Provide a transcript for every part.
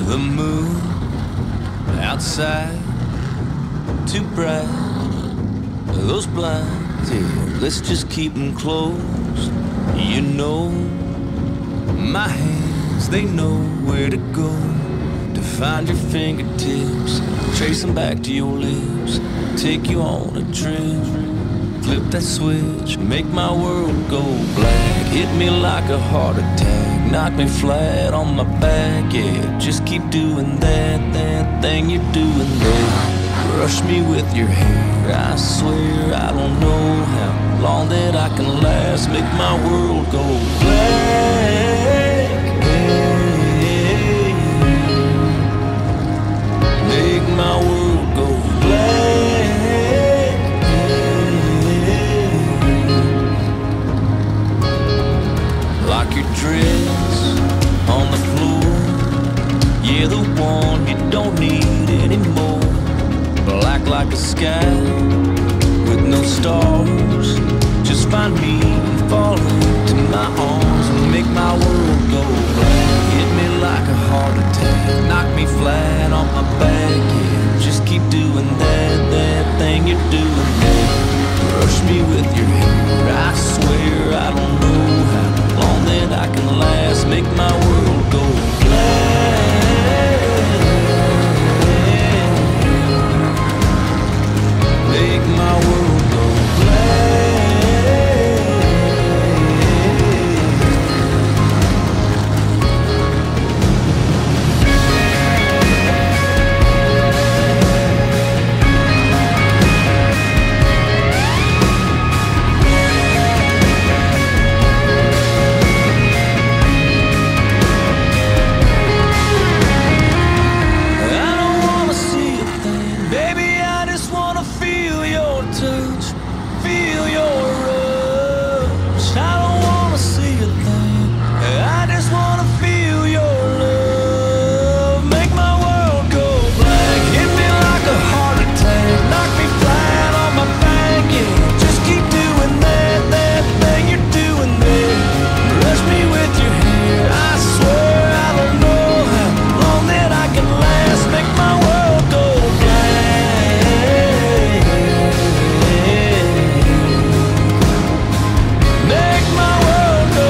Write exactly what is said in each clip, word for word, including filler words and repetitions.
The moon outside, too bright. Those blinds, yeah, let's just keep them closed. You know, my hands, they know where to go to find your fingertips, trace them back to your lips, take you on a trip. Flip that switch, make my world go black. Hit me like a heart attack, knock me flat on my back. Yeah, just keep doing that, that thing you're doing there. Brush me with your hair, I swear I don't know how long that I can last. Make my world go black. Make my world go black. Lock your dress on the floor, yeah, the one you don't need anymore. Black like a sky with no stars. Just find me and fall into my arms and make my world go black. Hit me like a heart attack, knock me flat on my back. Yeah, just keep doing that, that thing you're doing there. Brush me with your hair, I swear I don't know how long that I can last. Make my world go black. Make my world go black. I don't wanna see a thing, baby, I just wanna feel your touch, feel your rush. I don't wanna see a thing, I just wanna feel your love. Make my world go black, hit me like a heart attack, knock me flat on my back. Yeah, just keep doing that, that thing you're doing there. Brush me with your hair, I swear I don't know how long that I can last. Make my world go black. Make my world go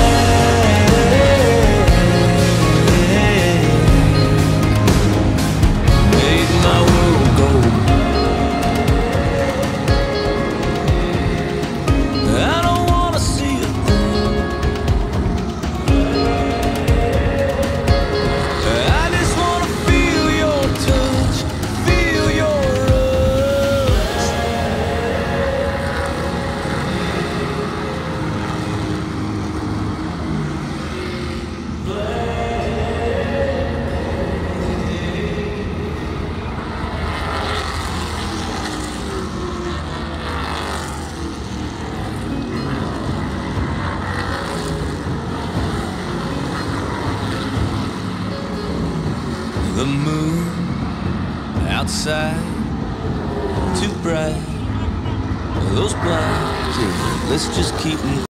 black. Make my world go black. I don't wanna see a thing, I just wanna feel your touch, feel your rush. The moon outside, too bright. Those blinds, yeah, let's just keep them